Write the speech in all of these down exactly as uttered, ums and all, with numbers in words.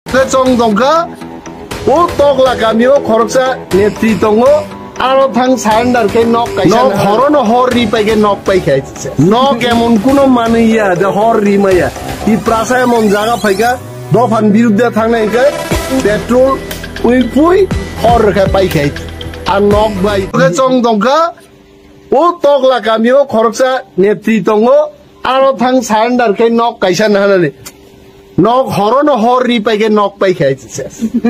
정동가 오떡라 가미오 거럭사 네트리똥오 আরথাং সারেন্ডার কে নক কাইসা নক হরন হর রি পাইকে নক পাই খাইছে নক এমন কোন মানিয়া যে হর রি মাইয়া ই প্রাসায় মন জায়গা ফাইকা দফান বিরুদ্ধে থাকনাইকে পেট্রোল উই পুই হর রেখা পাই খাইছে আর নক বাই চং দংকা ও তগলা কামিও খরকসা নেতৃত্বঙ্গ আরথাং সারেন্ডার কে নক কাইসা নাহানে নক হরন হর রি পাইকে নক পাই খাইছে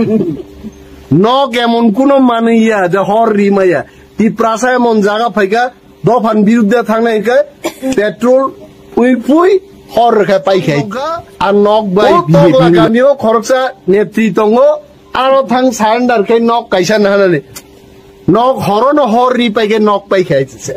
নক এমন কোন মানিয়া যে হর রি মাইয়া ই প্রাসায় মন জায়গা ফাইকা দফান বিরুদ্ধে থাকনাইকে পেট্রোল উই পুই হর রেখা পাই খাইছে আর নক বাই তগলা কামিও খরকসা নেতৃত্বঙ্গ আরথাং সারেন্ডার কে নক কাইসা নাহানে নক হরন হর রি পাইকে নক পাই খাইছে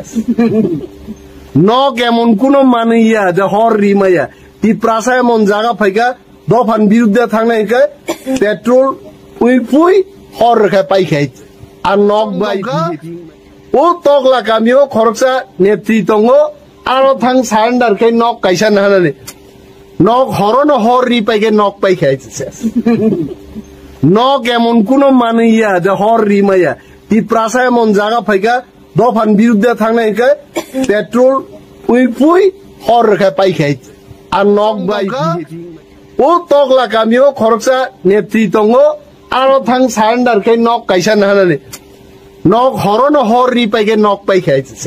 নক এমন কোন মানিয়া যে হর রি মাইয়া ই প্রাসায় মন জায়গা ফাইকা দফান বিরুদ্ধে থাকনাইকে পেট্রোল উই পুই হর রেখা পাই খাইছে আর নক বাই ও তগলা কামিও খরকসা নেতৃত্বঙ্গ আরথাং সারেন্ডার কে নক কাইসা নাহানে নক হরন হর রি পাইকে নক পাই খাইছে নক এমন কোন মানিয়া যে হর রি মাইয়া ই প্রাসায় মন জায়গা ফাইকা দফান বিরুদ্ধে থাকনাইকে পেট্রোল উই পুই হর রেখা পাই খাইছে আর নক বাই ও তগলা কামিও খরকসা নেতৃত্বঙ্গ আরথাং সারেন্ডার কে নক কাইসা নাহানে নক হরন হর রি পাইকে নক পাই খাইছে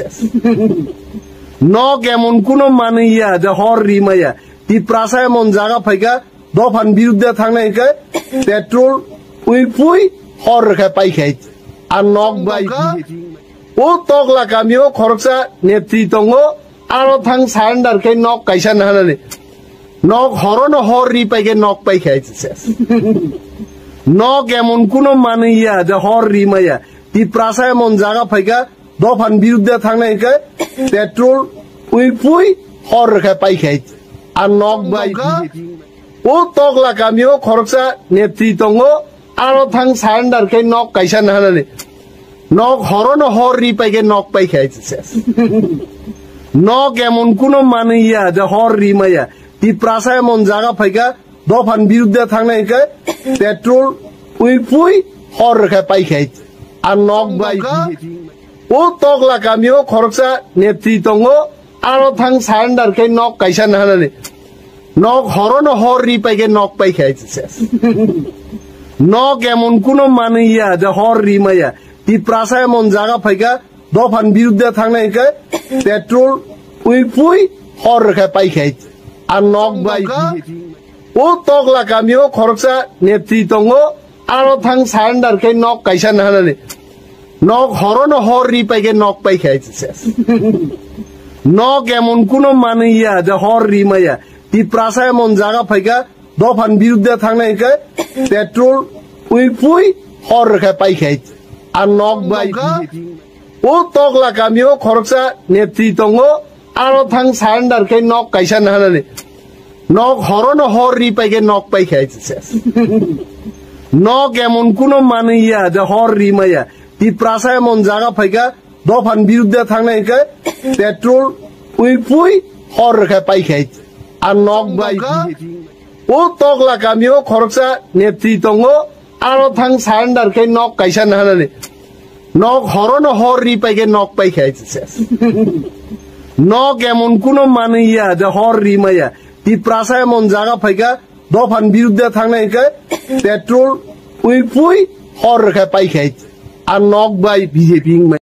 নক এমন কোন মানিয়া যে হর রি মাইয়া ই প্রাসায় মন জায়গা ফাইকা দফান বিরুদ্ধে থাকনাইকে পেট্রোল উই পুই হর রেখা পাই খাইছে আর নক বাই ও তগলা কামিও খরকসা নেতৃত্বঙ্গ আরথাং সারেন্ডার কে নক কাইসা নাহানে নক হরন হর রি পাইকে নক পাই খাইছে নক এমন কোন মানিয়া যে হর রি মাইয়া ই প্রাসায় মন জায়গা ফাইকা দফান বিরুদ্ধে থাকনাইকে পেট্রোল উই পুই হর রেখা পাই খাইছে আর নক বাই ও তগলা কামিও খরকসা নেতৃত্বঙ্গ আরথাং সারেন্ডার কে নক কাইসা নাহানে নক হরন হর রি পাইকে নক পাই খাইছে নক এমন কোন মানিয়া যে হর রি মাইয়া ই প্রাসায় মন জায়গা ফাইকা দফান বিরুদ্ধে থাকনাইকে পেট্রোল উই পুই হর রেখা পাই খাইছে আর নক বাই ও তগলা কামিও খরকসা নেতৃত্বঙ্গ আরথাং সারেন্ডার কে নক কাইসা নাহানে নক হরন হর রি পাইকে নক পাই খাইছে নক এমন কোন মানিয়া যে হর রি মাইয়া ই প্রাসায় মন জায়গা ফাইকা দফান বিরুদ্ধে থাকনাইকে পেট্রোল উই পুই হর রেখা পাই খাইছে আর নক বাই ও তগলা কামিও খরকসা নেতৃত্বঙ্গ আরথাং সারেন্ডার কে নক কাইসা নাহানে নক হরন হর রি পাইকে নক পাই খাইছে নক এমন কোন মানিয়া যে হর রি মাইয়া ই প্রাসায় মন জায়গা ফাইকা দফান বিরুদ্ধে থাকনাইকে পেট্রোল উই পুই হর রেখা পাই খাইছে আর নক বাই ও তগলা কামিও খরকসা নেতৃত্বঙ্গ আরথাং সারেন্ডার কে নক কাইসা নাহানে নক হরন হর রি পাইকে নক পাই খাইছে নক এমন কোন মানিয়া যে হর রি মাইয়া ই প্রাসায় মন জায়গা ফাইকা দফান বিরুদ্ধে থাকনাইকে পেট্রোল উই পুই হর রেখা পাই খাইছে আর নক বাই ও তগলা কামিও খরকসা নেতৃত্বঙ্গ আরথাং সারেন্ডার কে নক কাইসা নাহানে নক হরন হর রি পাইকে নক পাই খাইছে নক এমন কোন মানিয়া যে হর রি মাইয়া ই প্রাসায় মন জায়গা ফাইকা দফান বিরুদ্ধে থাকনাইকে পেট্রোল উই পুই হর রেখা পাই খাইছে আর নক বাই বিজেপি